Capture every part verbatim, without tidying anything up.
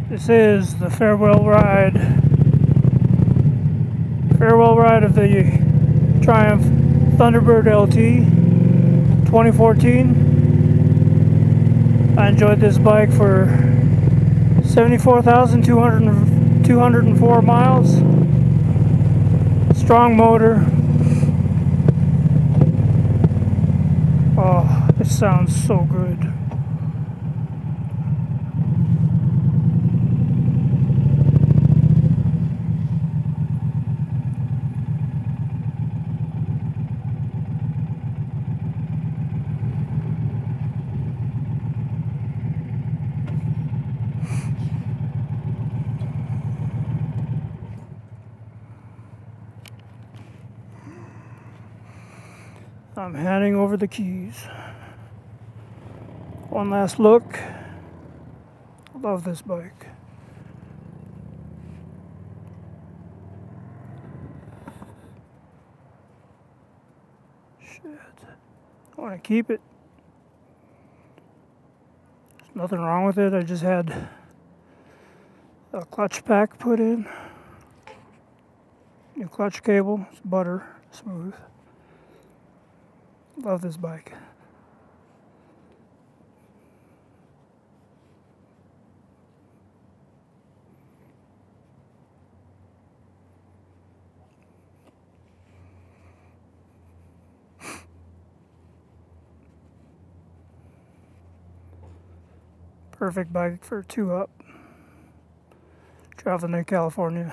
This is the farewell ride. Farewell ride of the Triumph Thunderbird L T twenty fourteen. I enjoyed this bike for seventy-four thousand two hundred four miles. Strong motor. Oh, it sounds so good. I'm handing over the keys. One last look. Love this bike. Shit. I want to keep it. There's nothing wrong with it. I just had a clutch pack put in. New clutch cable. It's butter smooth. Love this bike. Perfect bike for two up. Traveling to California.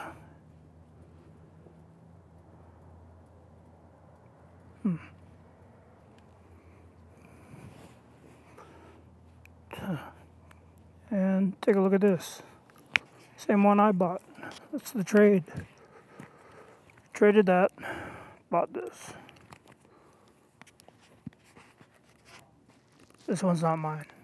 Hmm. And take a look at this. Same one I bought. That's the trade. Traded that. Bought this. This one's not mine.